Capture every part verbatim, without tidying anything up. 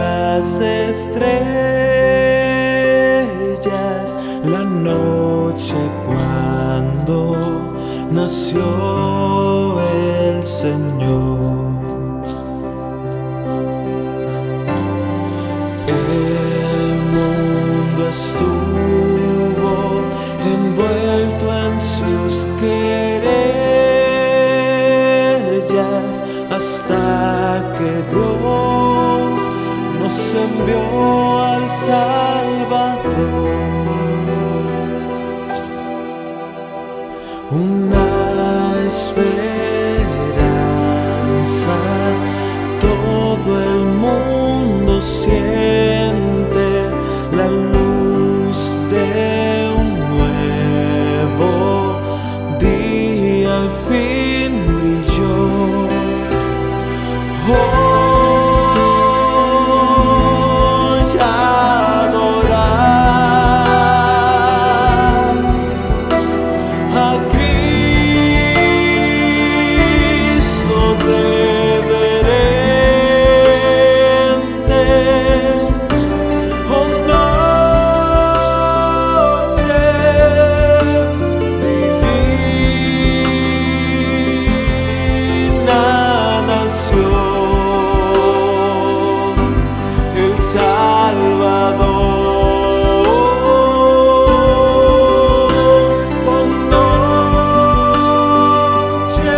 las estrellas la noche cuando nació el Señor. El mundo estuvo envuelto en sus querellas hasta que Dios nos envió al Salvador. Una esperanza todo el mundo siente, la luz de un nuevo día al fin brilló. Hoy adorar a Cristo reverente. Oh, noche divina nació el Salvador. Oh, noche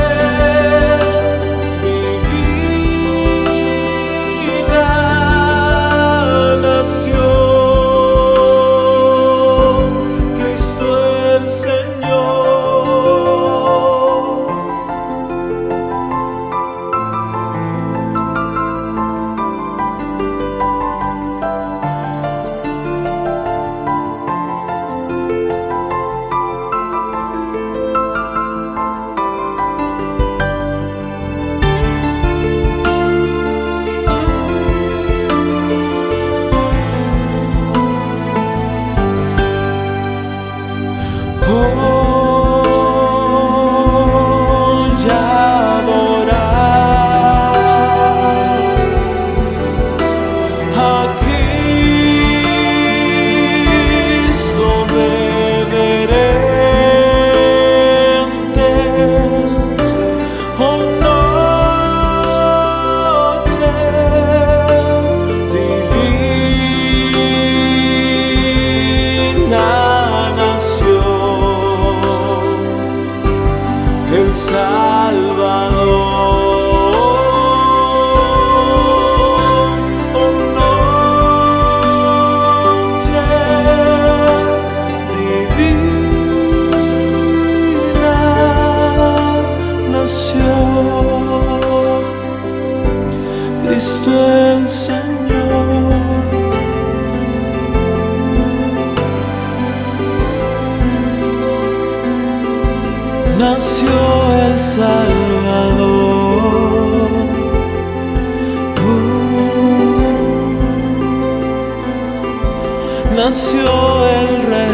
divina nació Cristo el Señor. Voy a adorar a Cristo reverente. Oh, noche divina nació el Salvador. Oh, noche divina nació Cristo el Señor. Nació el Salvador. Uh, nació el Rey.